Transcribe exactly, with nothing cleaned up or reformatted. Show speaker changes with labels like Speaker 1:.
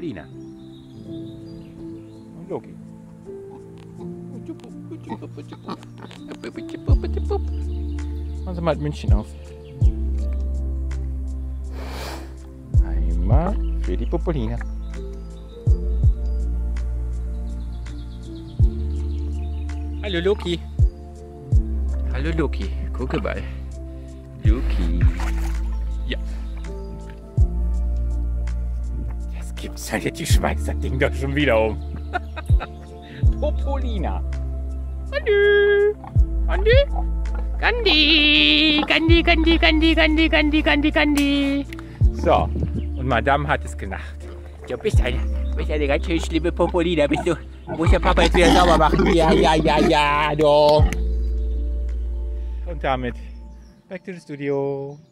Speaker 1: Popolina. Und Loki. Machen Sie mal ein Mündchen auf. Einmal für die Popolina. Hallo Loki. Hallo Loki. Gucke mal. Loki. Ja. Das gibt's ja nicht. Die schmeißt das Ding doch schon wieder um. Popolina. Hallo. Ande. Gandhi. Gandhi, Gandhi, Gandhi, Gandhi, Gandhi, Gandhi, Gandhi. So. Und Madame hat es genacht. Du bist eine, bist eine ganz schön schlimme Popolina. Bist du. Muss der Papa jetzt wieder sauber machen? Ja, ja, ja, ja, doch. Und damit back to the studio.